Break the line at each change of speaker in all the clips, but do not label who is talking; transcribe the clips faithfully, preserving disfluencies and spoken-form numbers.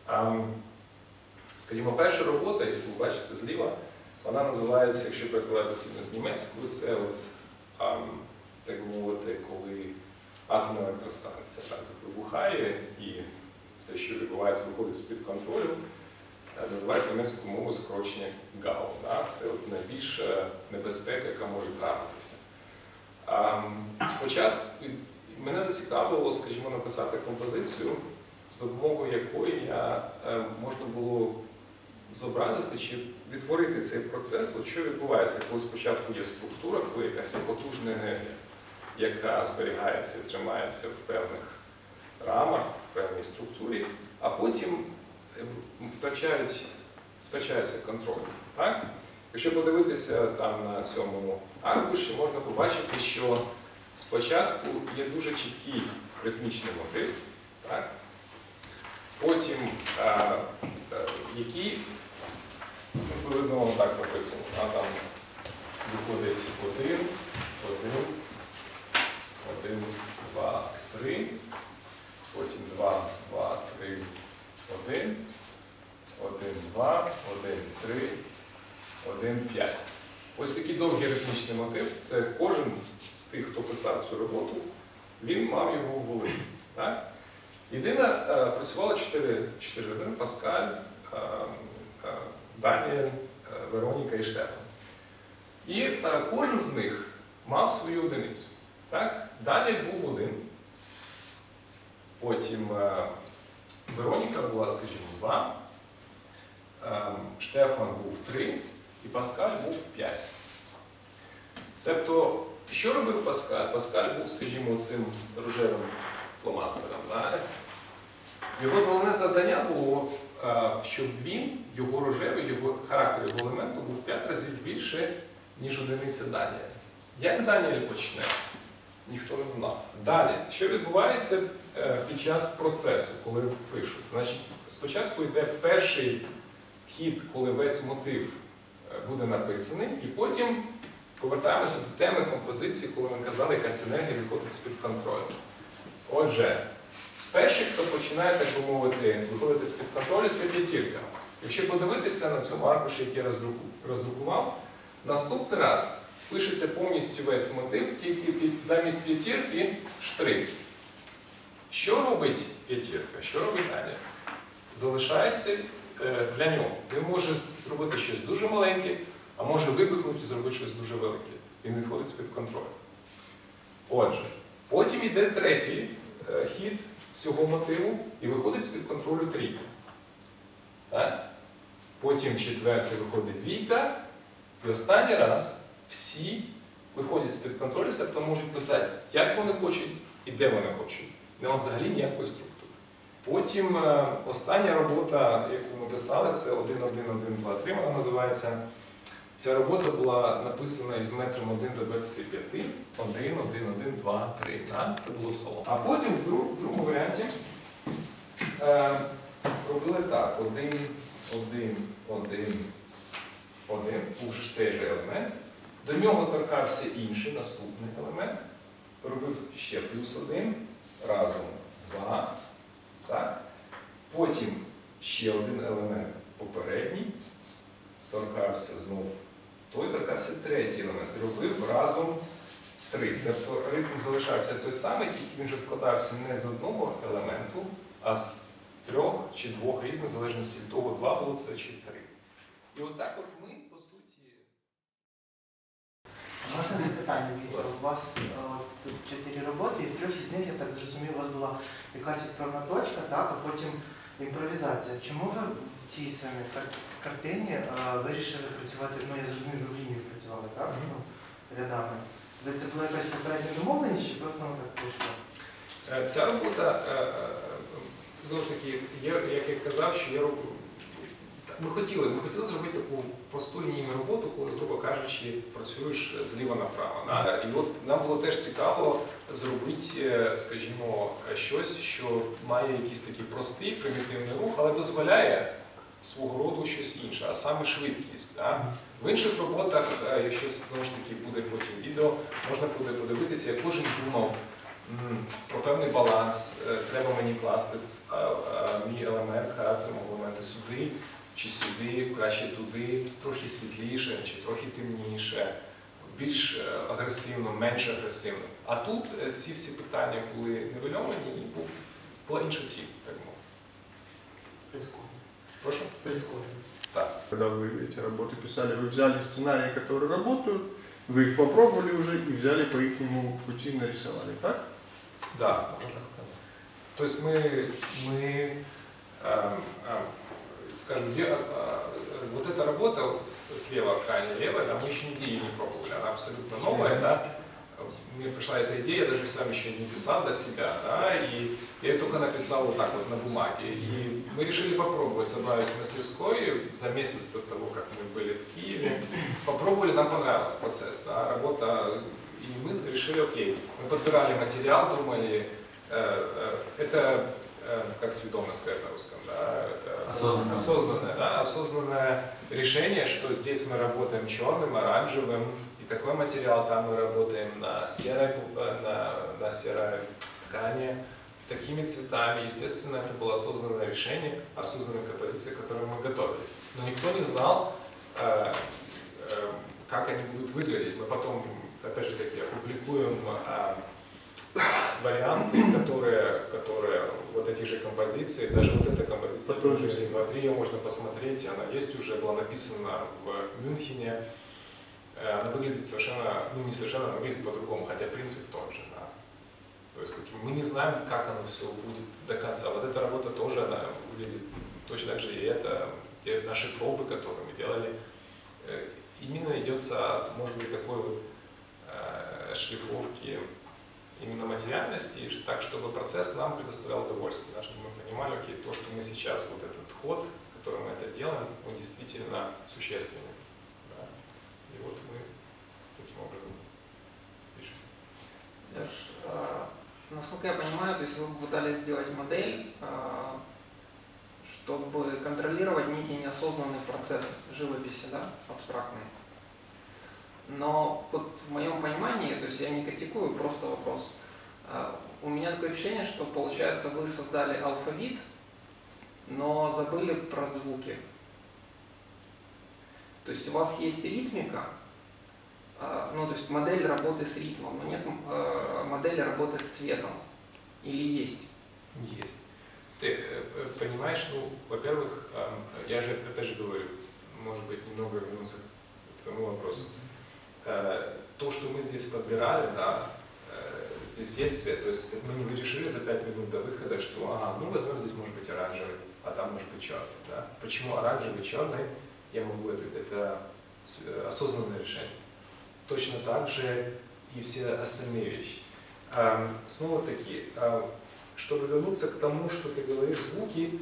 Скажімо, перша робота, яку ви бачите зліва, вона називається, якщо перекладати сильно з німецької, це, от, так мовити, коли атомна електростанція так вибухає і все, що відбувається, виходить з-під контролю, називається німецькою мовою скорочення ГАУ. Це от найбільша небезпека, яка може трапитися. Спочатку мене зацікавило, скажімо, написати композицію, з допомогою якої я, можна було зобразити чи відтворити цей процес, от що відбувається, коли спочатку є структура, коли якась потужна енергія, яка зберігається і тримається в певних рамах, в певній структурі, а потім втрачають, втрачається контроль. Так? Якщо подивитися там на цьому аркуші, можна побачити, що спочатку є дуже чіткий ритмічний мотив, так? Потім, а, а, який приблизно так написано, а там виходить один, один, один, два, три, потім два, два, три, один, один, два, один, три, один, п'ять. Ось такий довгий ритмічний мотив. Це кожен з тих, хто писав цю роботу, він мав його в голові. Так? Єдина, працювало чотири людини: Паскаль, Даніель, Вероніка і Штефан. І кожен з них мав свою одиницю. Так? Даніель був один, потім Вероніка була, скажімо, два, Штефан був три і Паскаль був п'ять. Себто, що робив Паскаль? Паскаль був, скажімо, цим рожевим фломастером. Його головне завдання було, щоб він, його рожевий, його характер його елементу був в п'ять разів більше, ніж одиниця Даніеля. Як Даніель почне? Ніхто не знав. Далі, що відбувається під час процесу, коли пишуть? Значить, спочатку йде перший хід, коли весь мотив буде написаний, і потім повертаємося до теми композиції, коли ми казали, якась енергія виходить з-під контролю. Отже, перший, хто починає, так би мовити, виходити з-під контролю, це п'ятірка. Якщо подивитися на цьому аркуші, який я роздрукував, наступний раз пишеться повністю весь мотив, тільки замість п'ятірки штрих. Що робить п'ятірка? Що робить Даніель? Залишається для нього. Він може зробити щось дуже маленьке, а може випихнути і зробити щось дуже велике. Він відходить з-під контролю. Отже, потім йде третій хід всього мотиву і виходить з-під контролю трійка. Так? Потім четвертий виходить двійка. І останній раз всі виходять з-під контролю, тобто можуть писати, як вони хочуть і де вони хочуть. Нема взагалі ніякої структури. Потім остання робота, яку ми писали, це один, один, один, два, три, вона називається. Ця робота була написана із метром один до двадцяти п'яти, один, один, один, два, три. Це було соло. А потім в другому варіанті е, робили так: один, один, один, один, був ж цей же елемент. До нього торкався інший, наступний елемент. Робив ще плюс один, разом два. Так? Потім ще один елемент попередній, торкався знов той, торкався третій елемент. Робив разом три. Тобто ритм залишався той самий, тільки він вже складався не з одного елементу, а з трьох чи двох різних, в залежності від того, два було це чи три. І отак от ми, по суті...
Можна запитання? У вас о, тут чотири роботи, і в трьох із них, я так зрозумів, у вас була якась відправна точка, так, а потім імпровізація. Чому ви в цій самій картині а, вирішили працювати, ну я зрозумів, ви в лінію працювали, так? Mm-hmm. Ну, рядами. Це була якась попередня домовленість, чи просто воно так вийшло?
Ця робота, знову ж таки, я, як я казав, що я роблю. Ми хотіли, ми хотіли зробити таку просту лінійну роботу, коли, грубо кажучи, працюєш зліва направо. І от нам було теж цікаво зробити, скажімо, щось, що має якийсь такий простий, примітивний рух, але дозволяє свого роду щось інше, а саме швидкість. Так? В інших роботах, якщо знову ж таки буде потім відео, можна буде подивитися, як кожен думав м, про певний баланс, е, треба мені класти е, е, мій елемент, характер мого елементу сюди чи сюди, краще туди, трохи світліше чи трохи темніше, більш е, агресивно, менш агресивно. А тут е, ці всі питання були нивельовані і був, була інша ціль, так мовити.
Прискорбно.
Прошу?
Прискорбно.
Так.
Когда вы эти работы писали, вы взяли сценарии, которые работают, вы их попробовали уже и взяли по их пути нарисовали, так?
Да, можно так сказать. То есть мы, мы эм, эм, скажем, где, э, вот эта работа вот слева, крайне левая, да, мы еще нигде ее не пробовали, она абсолютно новая, да. Мне пришла эта идея, я даже сам еще не писал для себя, да, и я ее только написал вот так вот на бумаге. И мы решили попробовать, собрались в мастерской за месяц до того, как мы были в Киеве. Попробовали, нам понравился процесс, да, работа, и мы решили, окей, мы подбирали материал, думали, э, э, это, э, как сведомно сказать на русском, да, это
Осознанное.
осознанное, да, осознанное решение, что здесь мы работаем черным, оранжевым, и такой материал, там мы работаем на серой, на, на серой ткани, такими цветами. Естественно, это было осознанное решение, осознанная композиция, к которой мы готовились. Но никто не знал, э, э, как они будут выглядеть. Мы потом, опять же таки, опубликуем э, варианты, которые, которые вот эти же композиции, даже вот эта композиция, один, два, три, ее можно посмотреть, она есть уже, была написана в Мюнхене. Она выглядит совершенно, ну не совершенно, она выглядит по-другому, хотя принцип тот же. Да. То есть мы не знаем, как оно все будет до конца. Вот эта работа тоже, она выглядит точно так же, и это те наши пробы, которые мы делали, именно идется, может быть, такой вот э, шлифовки именно материальности, так, чтобы процесс нам предоставлял удовольствие, да, чтобы мы понимали, окей, то, что мы сейчас, вот этот ход, которым мы это делаем, он действительно существенный. Да. И вот мы таким образом пишем.
Леш, э, насколько я понимаю, то есть вы пытались сделать модель, э, чтобы контролировать некий неосознанный процесс живописи, да, абстрактный. Но вот в моем понимании, то есть я не критикую, просто вопрос. Э, у меня такое ощущение, что получается вы создали алфавит, но забыли про звуки. То есть у вас есть ритмика, э, ну то есть модель работы с ритмом, но нет э, модели работы с цветом. Или есть?
Есть. Ты э, понимаешь, ну, во-первых, э, я же опять же говорю, может быть, немного вернуться к твоему вопросу. Э, то, что мы здесь подбирали, да, э, здесь есть цвет, то есть мы не решили за пять минут до выхода, что ага, ну возьмем здесь может быть оранжевый, а там может быть черный. Да? Почему оранжевый, черный? Я могу, это, это осознанное решение. Точно так же и все остальные вещи. Э, снова таки, э, чтобы вернуться к тому, что ты говоришь, звуки,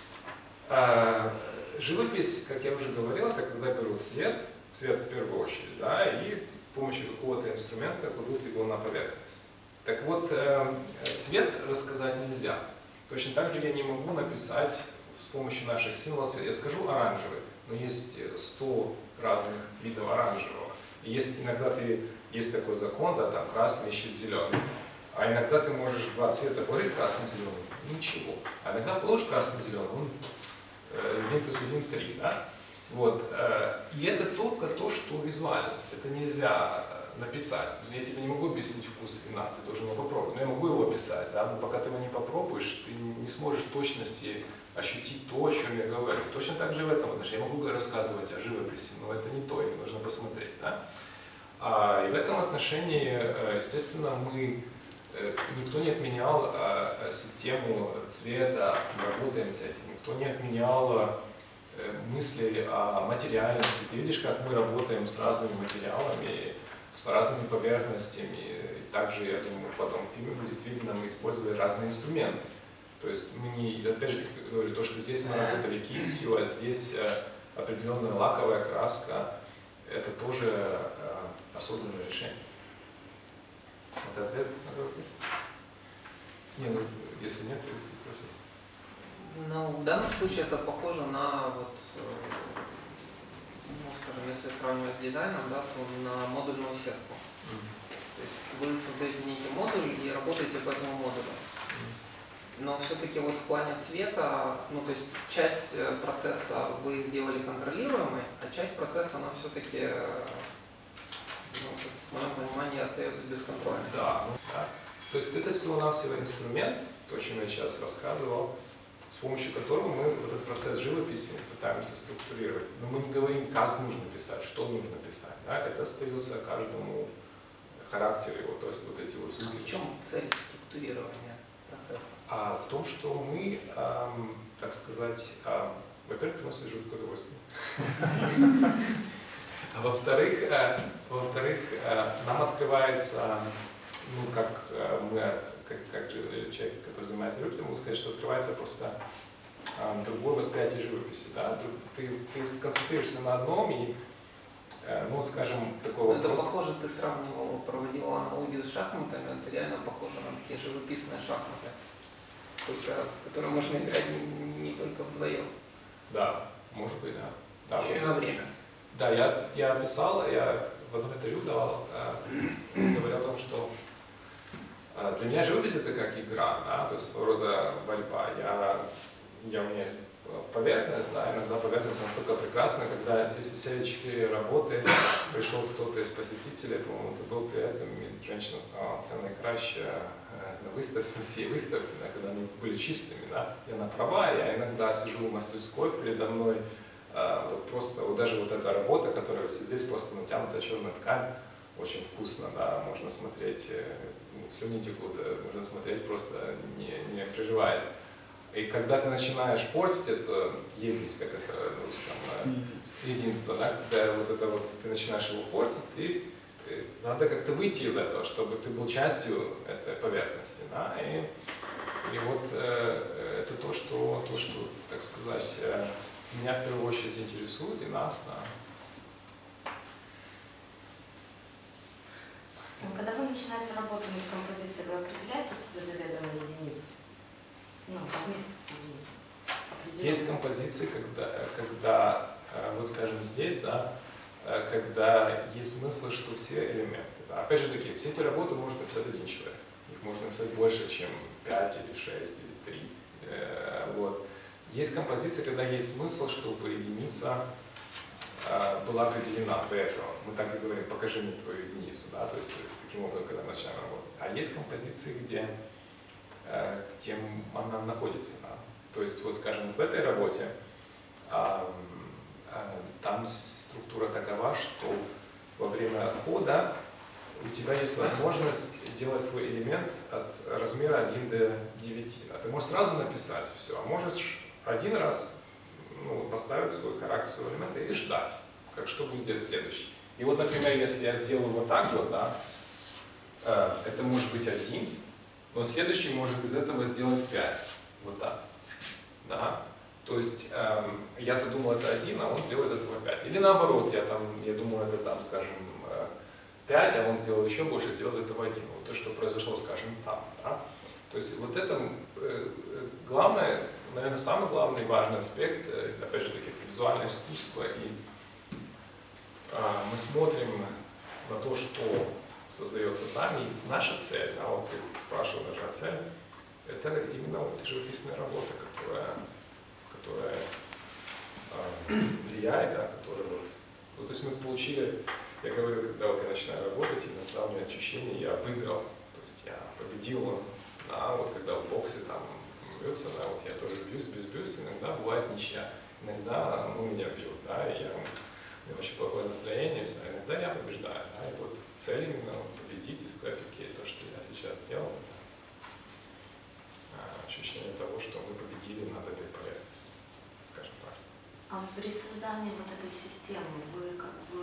э, живопись, как я уже говорил, это когда берут цвет, цвет в первую очередь, да, и с помощью какого-то инструмента кладут его на поверхность. Так вот, э, цвет рассказать нельзя. Точно так же я не могу написать с помощью наших символов цвет. Я скажу оранжевый, но есть сто разных видов оранжевого. И есть, иногда ты, есть такой закон, да, там красный ищет зеленый. А иногда ты можешь два цвета положить, красный-зеленый, ничего. А иногда положишь красный-зеленый, он один плюс один три, да? Вот. И это только то, что визуально. Это нельзя написать. Я тебе не могу объяснить вкус вина, ты должен его попробовать. Но я могу его описать, да? Но пока ты его не попробуешь, ты не сможешь в точности ощутить то, о чем я говорю. Точно так же и в этом отношении. Я могу рассказывать о живописи, но это не то, и нужно посмотреть, да? А, и в этом отношении, естественно, мы никто не отменял э, систему цвета, мы работаем с этим, никто не отменял э, мысли о материальности. Ты видишь, как мы работаем с разными материалами, с разными поверхностями. И также, я думаю, потом в фильме будет видно, мы использовали разные инструменты. То есть мы не, опять же говорю, то, что здесь мы работали кистью, а здесь э, определенная лаковая краска, это тоже э, осознанное решение. Это ответ на твой вопрос? Не, ну, если нет, то спроси.
Ну, в данном случае это похоже на, вот, ну, скажем, если сравнивать с дизайном, да, то на модульную сетку.
Mm.
То есть вы создаете некий модуль и работаете по этому модулю. Но все-таки вот в плане цвета, ну то есть часть процесса вы сделали контролируемой, а часть процесса она все-таки, ну, в моем понимании, остается бесконтрольной.
Да, ну, да. То есть это всего-навсего инструмент, то, о чем я сейчас рассказывал, с помощью которого мы этот процесс живописи пытаемся структурировать. Но мы не говорим, как нужно писать, что нужно писать. Да? Это остается каждому характеру его, то есть вот эти вот звуки.
В чем цель структурирования процесса?
А в том, что мы, эм, так сказать, эм, во-первых, приносит жуткое удовольствие. А во-вторых, э, во-вторых, э, нам открывается, ну, как э, мы, как, как же человек, который занимается живописью, могу сказать, что открывается просто э, другое восприятие живописи. Да? Ты, ты сконцентрируешься на одном и, э, ну, скажем, такого
Это
вопроса.
похоже, ты сравнивал, проводил аналогию с шахматами, это реально похоже на такие живописные шахматы, только, которые можно играть не, не только вдвоем.
Да, может быть, да. Да,
Еще
вот.
и на время.
Да, я, я писал, я в одном интервью давал, э, говорил о том, что э, для меня живопись это как игра, да, то есть своего рода борьба. Я, я, у меня есть поверхность, да, иногда поверхность настолько прекрасна, когда здесь висели четыре работы, пришел кто-то из посетителей, по-моему, это был при этом, и женщина сказала, це найкраще на выставке, на всей выставке, да, когда они были чистыми, да. И она права, я иногда сижу в мастерской, передо мной Uh, вот просто вот даже вот эта работа, которая вот здесь просто натянутая черная ткань, очень вкусно, да, можно смотреть, ну, слюни текут, можно смотреть просто не, не приживаясь. И когда ты начинаешь портить это едность, как это на русском, да, единство, да, когда вот это вот ты начинаешь его портить, ты, ты, надо как-то выйти из этого, чтобы ты был частью этой поверхности, да, и, и вот э, это то, что, то, что, так сказать, э, меня в первую очередь интересует и нас, да.
Когда вы начинаете работу над композицией, вы определяете себе заведомую единицу? Ну, размер единицы.
Есть композиции, когда, когда, вот скажем здесь, да, когда есть смысл, что все элементы, да. Опять же таки, все эти работы может написать один человек. Их можно написать больше, чем пять или шесть или три. Вот. Есть композиция, когда есть смысл, чтобы единица э, была определена до этого. Мы так и говорим, покажи мне твою единицу, да, то есть, то есть таким образом, когда мы начинаем работать. А есть композиции, где, э, где она находится, да. То есть, вот скажем, вот в этой работе э, э, там структура такова, что во время хода у тебя есть возможность делать твой элемент от размера один до девяти. А ты можешь сразу написать все, а можешь один раз, ну, поставить свой характер, своего элемента и ждать, как что будет делать следующий. И вот, например, если я сделаю вот так вот, да, э, это может быть один, но следующий может из этого сделать пять. Вот так. Да. То есть э, я-то думал это один, а он делает этого пять. Или наоборот, я там, я думаю, это там, скажем, э, пять, а он сделал еще больше, сделал из этого один. Вот то, что произошло, скажем, там. Да. То есть вот это э, главное, наверное, самый главный важный аспект, опять же таки, это визуальное искусство, и а, мы смотрим на то, что создается там, и наша цель, да, вот ты спрашивал даже о цели, это именно вот живописная работа, которая, которая а, влияет, да, которая вот, ну, то есть мы получили, я говорю, когда вот я начинаю работать, иногда у меня ощущение, я выиграл, то есть я победил, да, вот когда в боксе там бьется, да, вот я тоже бьюсь, бьюсь, бьюсь, иногда бывает ничья, иногда, ну, меня бьют, да, и я, у меня очень плохое настроение, все, иногда я побеждаю, да, и вот цель именно победить и сказать, окей, то, что я сейчас сделал, это а, ощущение того, что мы победили над этой поверхностью, скажем так.
А при создании вот этой системы вы как бы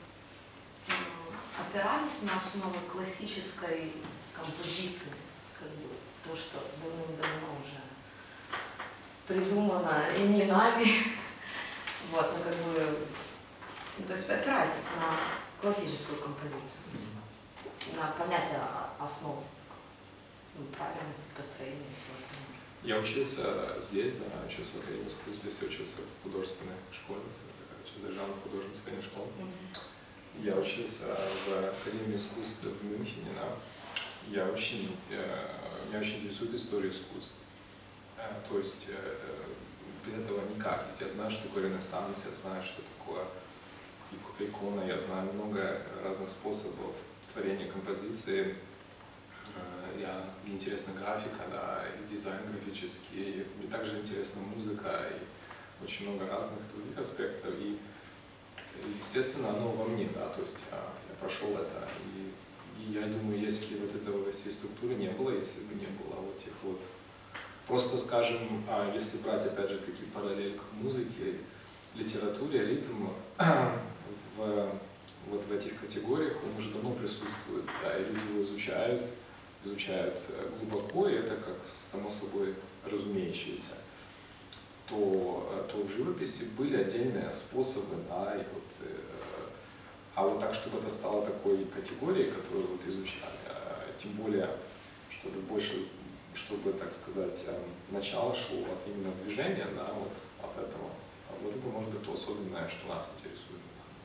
опирались на основу классической композиции, как бы то, что давным-давно уже придумано и не нами, вот, ну как бы, ну, то есть вы опираетесь на классическую композицию, на понятие основ, ну, правильности построения и все остальное.
Я учился здесь, да, учился в Академии искусств, здесь учился в художественной школе, державной художественной школе.
Mm-hmm.
Я учился в Академии искусств в Мюнхене. Да? Я очень, меня очень интересует история искусств. То есть без этого никак. Я знаю, что такое Ренессанс, я знаю, что такое икона, я знаю много разных способов творения композиции. Я, мне интересна графика, да, и дизайн графический, мне также интересна музыка и очень много разных других аспектов. И, естественно, оно во мне, да, то есть я, я прошел это. И, и я думаю, если вот этого всей структуры не было, если бы не было вот этих вот, просто скажем, а если брать опять же таки параллель к музыке, литературе, ритм в, вот в этих категориях он уже давно присутствует, да, и люди его изучают, изучают глубоко, и это как само собой разумеющееся, то, то в живописи были отдельные способы, да, и вот, э, а вот так, чтобы это стало такой категорией, которую вот изучали, э, тем более, чтобы больше, чтобы, так сказать, э, начало шло от именно движения, да, вот от этого, а вот это может быть то особенное, что нас интересует,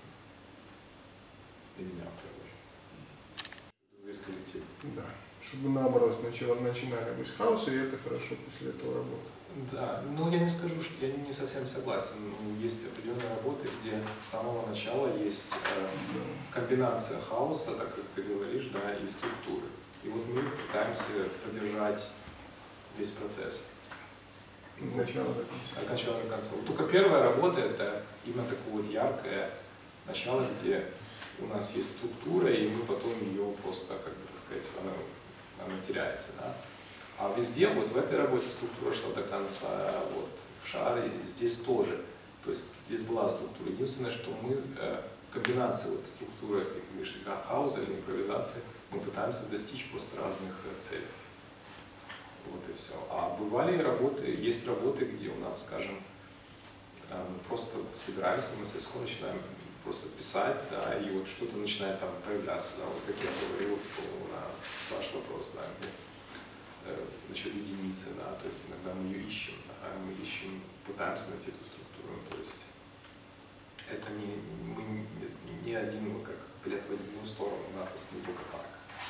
и меня в первую очередь, весь коллектив.
Да. Чтобы наоборот сначала начинали мы с хаоса, и это хорошо после этого работать.
Да, ну я не скажу, что я не совсем согласен. Есть определенные работы, где с самого начала есть э, комбинация хаоса, так как ты говоришь, да, и структуры. И вот мы пытаемся поддержать весь процесс.
От начала до конца.
От начала до конца. Вот только первая работа это именно такое вот яркое начало, где у нас есть структура, и мы потом ее просто, как бы так сказать, она, она теряется. Да? А везде, вот в этой работе структура шла до конца, вот в шаре здесь тоже. То есть здесь была структура. Единственное, что мы э, в комбинации вот структуры, как говоришь, хаоса или импровизации, мы пытаемся достичь просто разных э, целей. Вот и все. А бывали работы, есть работы, где у нас, скажем, э, мы просто собираемся, мы мастерской начинаем просто писать, да, и вот что-то начинает там появляться, да, вот как я говорил на ваш вопрос, да, где насчет единицы, да, то есть иногда мы ее ищем, да, мы ищем, пытаемся найти эту структуру, то есть это не, мы, не один, ну, как билет в одну сторону, да, то есть не только так.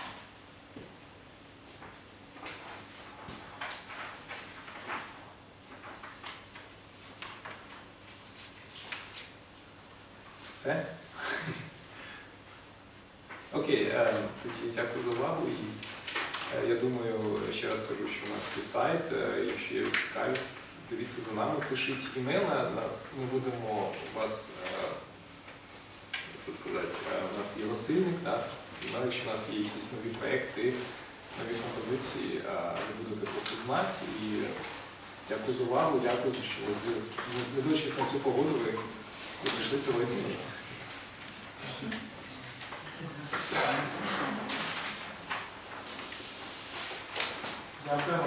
Все? Окей, тоді дякую за увагу. І я думаю, ще раз кажу, що у нас є сайт, якщо є цікавість, дивіться за нами, пишіть імейли, ми будемо у вас, як це сказати, у нас є розсильник, так? І навіть якщо у нас є якісь нові проекти, нові композиції, ви будете про це знати. І дякую за увагу, дякую, що ви, не дивлячись на цю погоду, ви прийшли сьогодні.
Дякую.